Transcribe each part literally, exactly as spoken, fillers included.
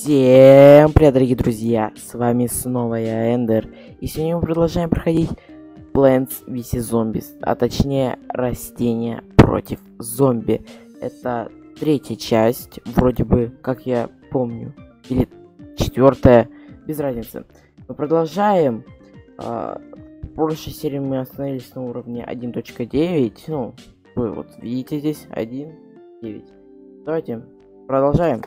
Всем привет, дорогие друзья, с вами снова я, Эндер, и сегодня мы продолжаем проходить Plants versus. Zombies, а точнее растения против зомби. Это третья часть, вроде бы, как я помню, или четвертая, без разницы. Мы продолжаем. В прошлой серии мы остановились на уровне один точка девять, ну, вы вот видите здесь один точка девять. Давайте продолжаем.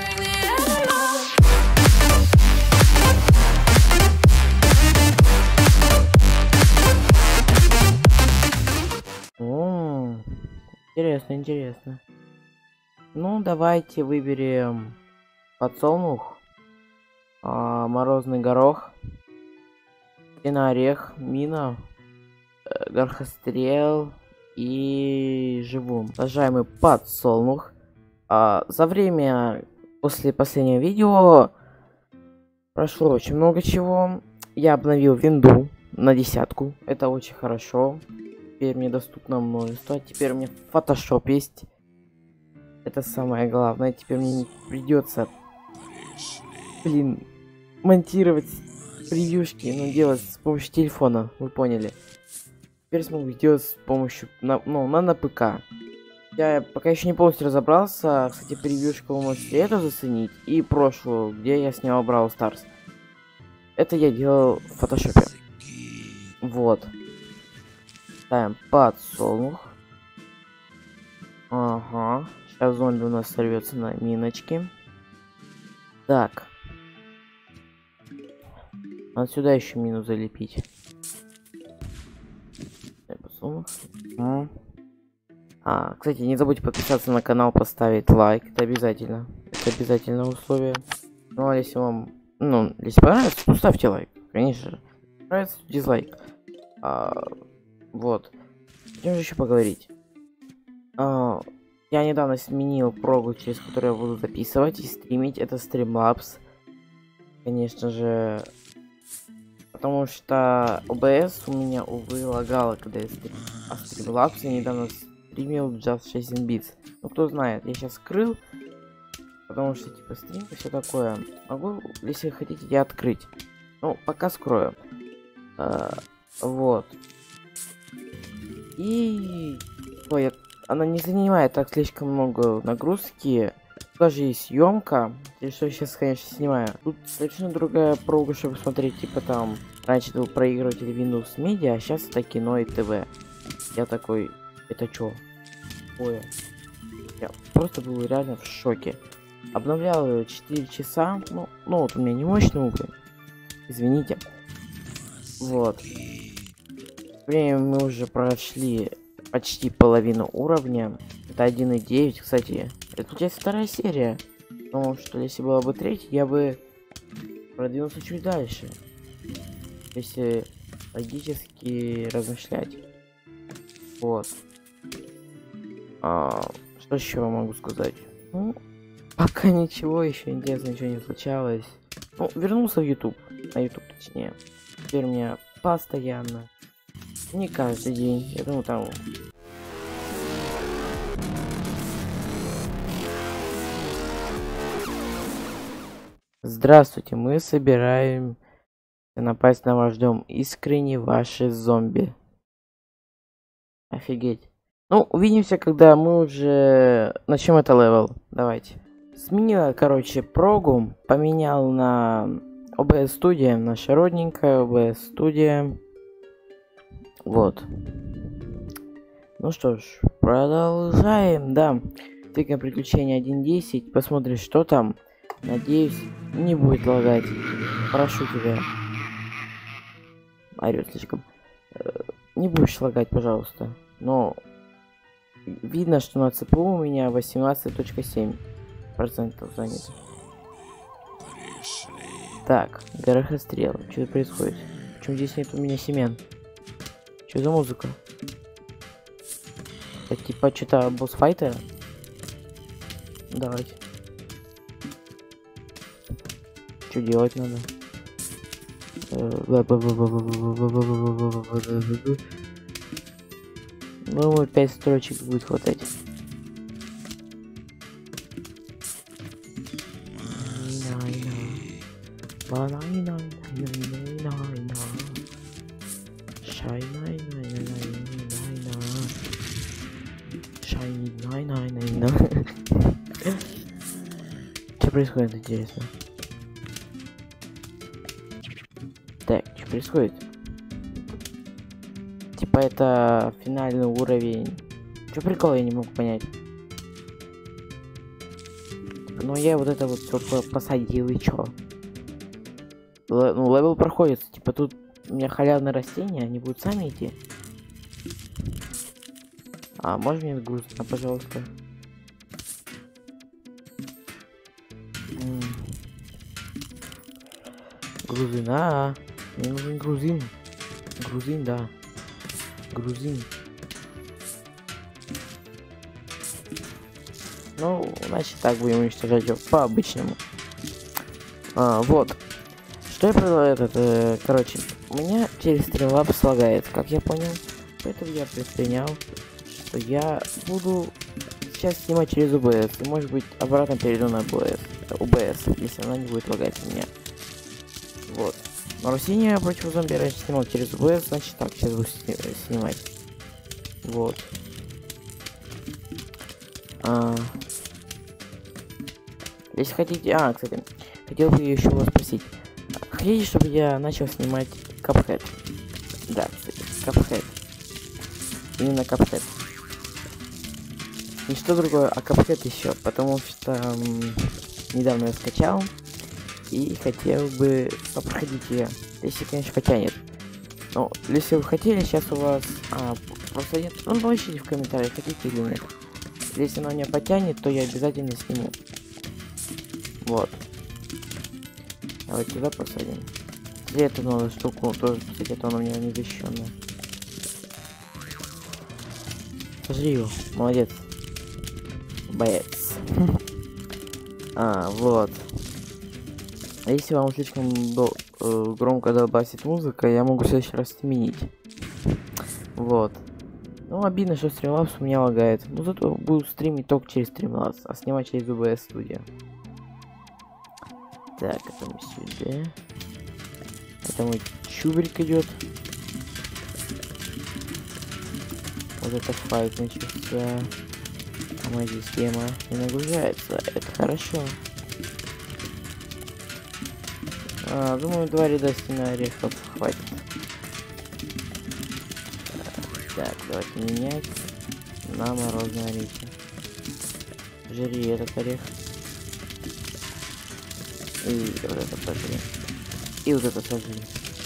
О, интересно, интересно. Ну, давайте выберем подсолнух, а, морозный горох, орех, мина, э, горхострел и живун. Сажаем подсолнух. А, за время после последнего видео прошло очень много чего. Я обновил винду на десятку. Это очень хорошо. Теперь мне доступно множество. Теперь у меня Photoshop есть. Это самое главное. Теперь мне не придется, блин, монтировать превьюшки, но делать с помощью телефона. Вы поняли. Теперь смогу делать с помощью, на, ну, на, на ПК. Я пока еще не полностью разобрался. Кстати, превьюшку вы можете это заценить. И прошлую, где я снял Brawl Stars. Это я делал в фотошопе. Вот. Ставим подсолнух. Ага. Сейчас зомби у нас сорвется на миночки. Так. Надо сюда еще мину залепить. Подсолнух. А. а, кстати, не забудьте подписаться на канал, поставить лайк. Это обязательно. Это обязательное условие. Ну, а если вам... Ну, если понравится, то ставьте лайк. Конечно же. Нравится, дизлайк. А... Вот. Хотим же еще поговорить. А, я недавно сменил прогу, через которую я буду записывать и стримить. Это Streamlabs. Конечно же. Потому что о бэ эс у меня, увы, лагало, когда я стрим... А Streamlabs я недавно стримил Just шестнадцать bits. Ну, кто знает, я сейчас скрыл. Потому что, типа, стрим и все такое. Могу, если хотите, я открыть. Ну, пока скрою. А, вот. И ой, она не занимает так слишком много нагрузки. Даже есть съемка. И что я сейчас, конечно, снимаю. Тут совершенно другая прога, чтобы смотреть. Типа там раньше был проигрыватель Windows Media, а сейчас это кино и ТВ. Я такой, это чё? Ой, я просто был реально в шоке. Обновлял ее четыре часа. Ну, ну вот у меня не мощный уровень. Извините. Вот. Время мы уже прошли почти половину уровня. Это один и девять, кстати. Это получается вторая серия. Потому что если была бы третья, я бы продвинулся чуть дальше. Если логически размышлять. Вот. А, что еще могу сказать? Ну, пока ничего еще интересного, ничего не случалось. Ну, вернулся в YouTube. На YouTube точнее. Теперь у меня постоянно. Не каждый день, я думаю, там... Здравствуйте, мы собираем напасть на ваш дом. Искренне ваши зомби. Офигеть. Ну, увидимся, когда мы уже начнем это левел. Давайте. Сменила, короче, прогу. Поменял на о бэ эс Studio. Наша родненькая о бэ эс Studio. Вот. Ну что ж, продолжаем, да. Тыкаем приключения один десять. Посмотрим, что там. Надеюсь, не будет лагать. Прошу тебя. Орёт слишком. Не будешь лагать, пожалуйста. Но видно, что на цэ пэ у у меня восемнадцать целых семь процентов занято. Так, горохострел. Что происходит? Почему здесь нет у меня семян? Что за музыка? Это типа что-то босс-файтера? Давайте. Что делать надо? Ну, пять строчек будет хватать. Что происходит, интересно? Так, что происходит? Типа это финальный уровень. Что прикол, я не могу понять. Ну я вот это вот все посадил и чё? Л ну левел проходит, типа тут у меня халявные растения, они будут сами идти. А можно мне груз, а, пожалуйста? М -м. Грузин, а, мне нужен грузин. Грузин, да. Грузин. Ну, значит, так будем уничтожать его по-обычному. А, вот. Что я предлагаю, этот, э, короче, у меня через Streamlabs лагает, как я понял. Поэтому я предпринял, что я буду сейчас снимать через о бэ эс. И, может быть, обратно перейду на о бэ эс, если она не будет лагать у меня. Вот. Нарушение против зомби раньше снимал через о бэ эс, значит, так, сейчас буду снимать. Вот. А... Если хотите... А, кстати, хотел бы еще вас спросить. Хотите, чтобы я начал снимать Cuphead? Да, кстати, Cuphead. Именно Cuphead. Не что другое, а Cuphead еще, потому что м, недавно я скачал и хотел бы попроходить ее, если, конечно, потянет. Но если вы хотели, сейчас у вас а, просто нет. Ну, напишите в комментариях, хотите или нет. Если она меня потянет, то я обязательно сниму. Вот. Давайте сюда посадим. И эту новую штуку тоже, кстати, это она у меня не защищенная. Сожри его, молодец. Боец. А, вот. Если вам слишком до, э, громко долбасит музыка, я могу в следующий раз сменить. Вот. Ну, обидно, что Streamlabs у меня лагает. Ну, зато буду стримить только через Streamlabs, а снимать через о бэ эс Studio. Так, это мы сюда. Это мой чубрик идет. Вот это файт начался. А моя система не нагружается. Это хорошо. А, думаю, два ряда стена орехов хватит. Так, давайте менять на морозные орехи. Жри этот орех. И вот это сожри. И вот это сожри.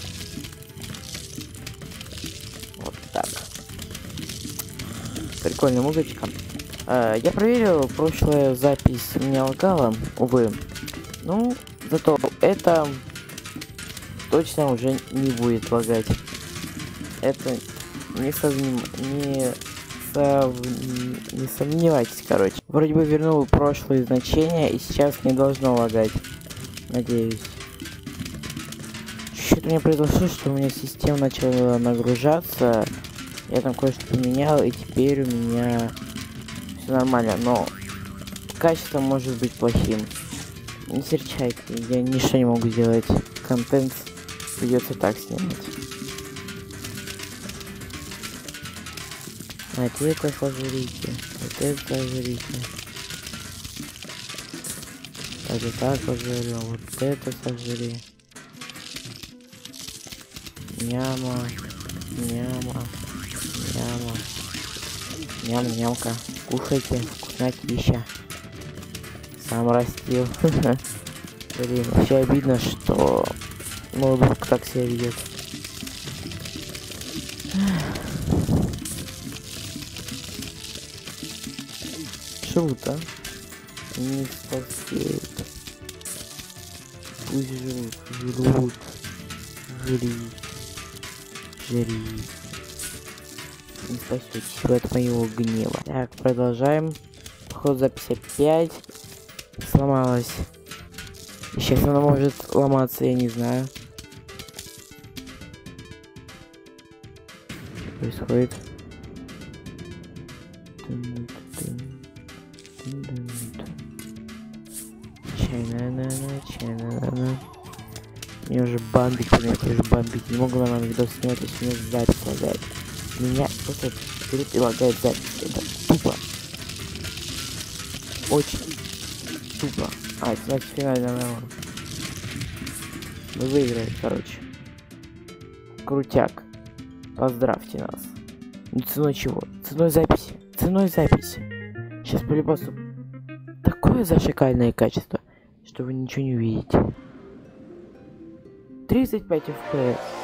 Вот так. Прикольная музычка. А, я проверил, прошлая запись меня лагала, увы. Ну, зато это точно уже не будет лагать. Это не совним... не... Сов... не сомневайтесь, короче. Вроде бы вернул прошлые значения, и сейчас не должно лагать. Надеюсь. Что-то у меня произошло, что у меня система начала нагружаться. Я там кое-что поменял, и теперь у меня все нормально. Но качество может быть плохим. Не серчайте, я ничего не могу сделать. Контент придется так снимать. А это сожрите. Вот это сожрите. Это так сожрем. Вот это сожри. Няма. Няма. Няма. Ням-нямка. Кушайте. Вкуснотища. Сам растил. Блин, вообще обидно, что ноутбук так себя ведет. Жрут, а? Не спасет. Пусть жрут, жрут. Жри. Жри. Не спасетесь вы от моего гнева. Так, продолжаем. Ход за пятьдесят пять. Сломалась. И сейчас она может ломаться, я не знаю. Что происходит? Чайна-на-на, наверное. Мне уже бомбить, меня уже бомбить. Не могу нормально видос снять, если у меня запись лагает. Меня просто берет и лагает запись. Это тупо. Очень тупо. А, это значит финальный раунд. Мы выиграли, короче. Крутяк. Поздравьте нас. Ну ценой чего? Ценой записи. Ценой записи. Сейчас по-любому такое зашикальное качество, что вы ничего не увидите. тридцать пять эф пи эс.